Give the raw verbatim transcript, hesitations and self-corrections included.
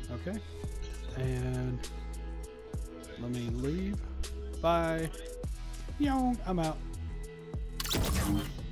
Okay. And let me leave. Bye. Yo, I'm out.